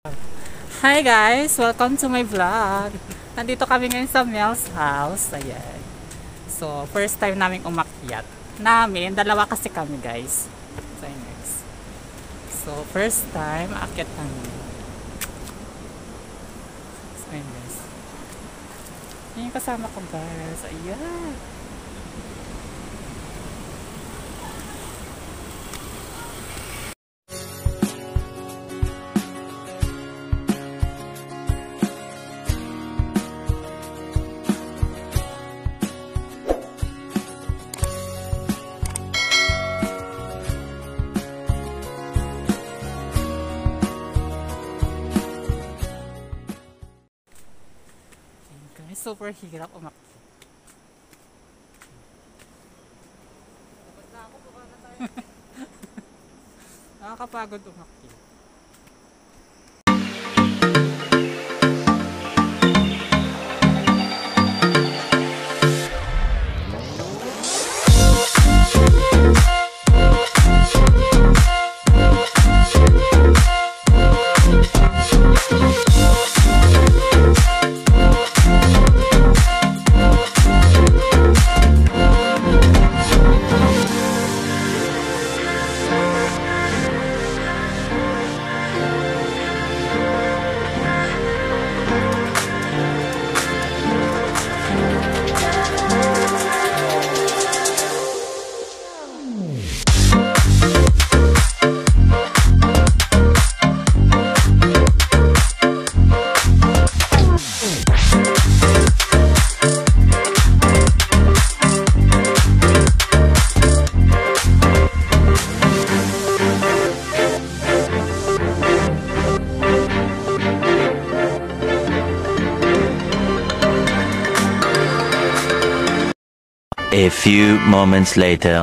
Hi guys! Welcome to my vlog. Nandito kami ngayon sa MIEL'S HAUZ. Ayan. So, first time namin umakyat. Dalawa kasi kami guys. So, ayan guys. So, first time aakyat kami. So, ayan guys. Yan yung kasama ko guys. Ayan. Super hirap umakyat. Nakakapagod umakyat. A few moments later.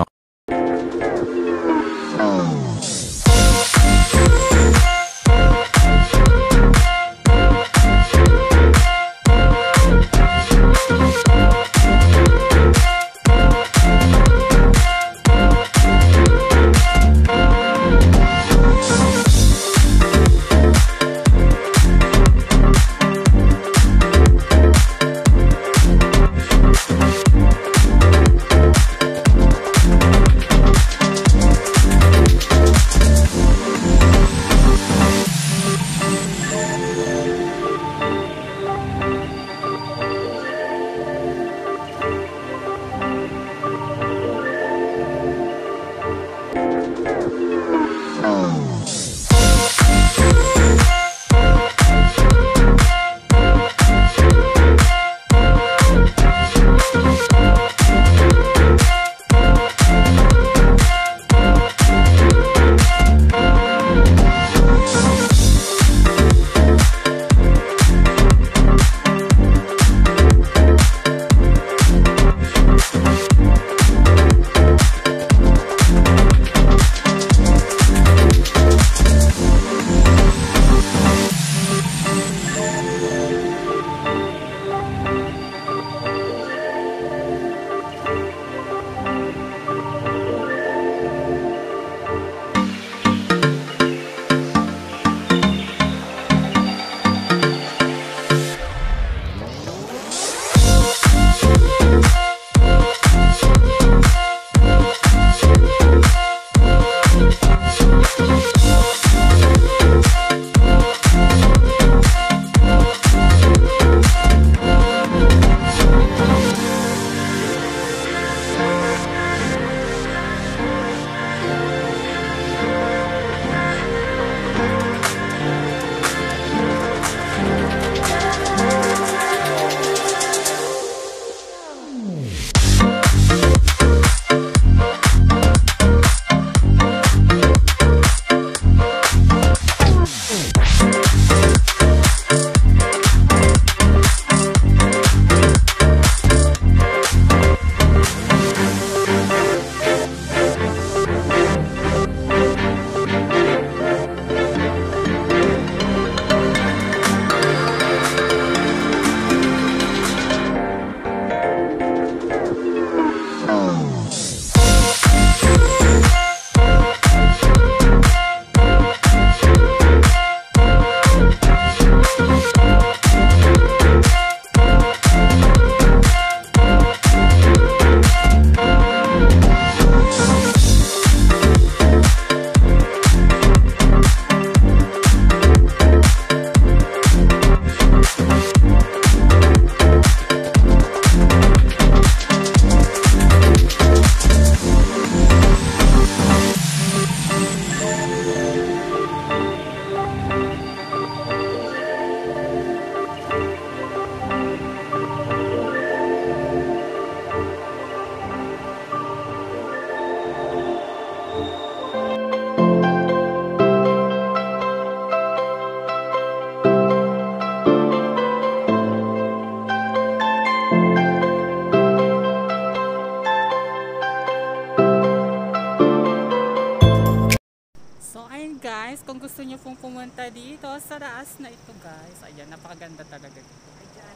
pong pumunta dito sa taas na ito guys. Ayan, napakaganda talaga dito.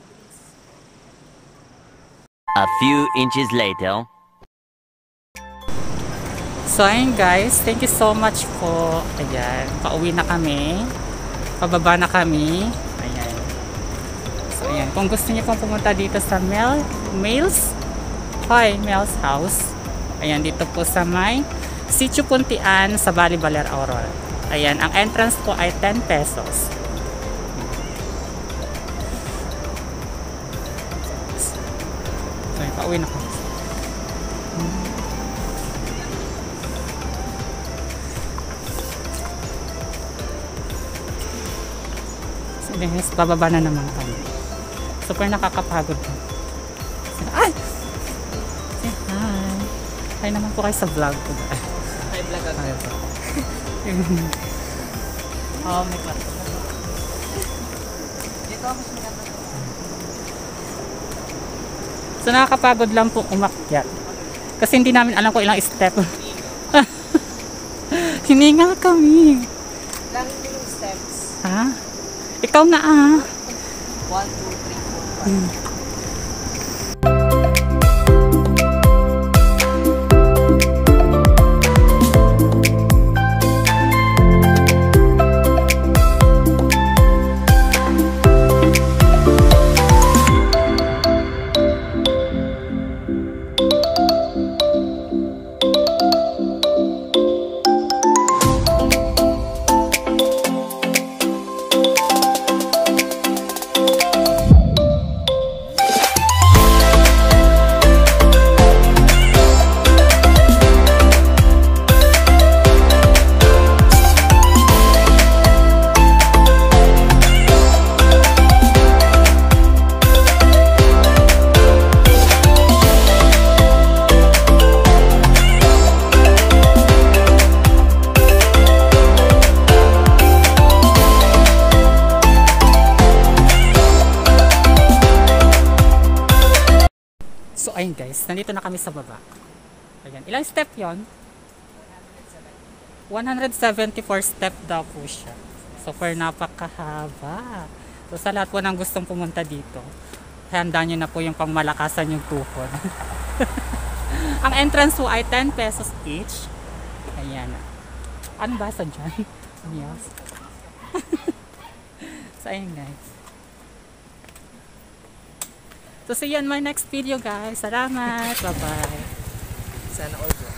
A few inches later. So ayun guys, thank you so much po. Ayan, pauwi na kami. Pababa na kami. Ayan. So ayan, kung gusto niyo pong pumunta dito sa MIEL'S Hauz. Ayan, dito po sa may Sitio Puntian sa Baler Aurora. Ayan, ang entrance po ay 10 pesos. So ayan, pauwi na kami. Yes, bababa na naman kami. Super nakakapagod. Ay! Say hi! Hi naman po kayo sa vlog ko. Hi vlog ako. Oh my God. Dito ako mas maganda. So nakakapagod lang po umakyat. Kasi hindi namin alam kung ilang step. Hiningal kami. Lang yung steps. Ha? Ikaw na 1, 2, 3, 4, 5. So ayun guys, nandito na kami sa baba. Ayan, ilang step yon? 174 step daw po siya. So for napakahaba. So sa lahat po ng gustong pumunta dito, handa nyo na po yung pangmalakasan yung tuhod. Ang entrance po ay 10 pesos each. Ayan. Ano ba sa dyan? Yes. So ayun guys. So see you on my next video guys. Salamat. Bye bye. Sana all.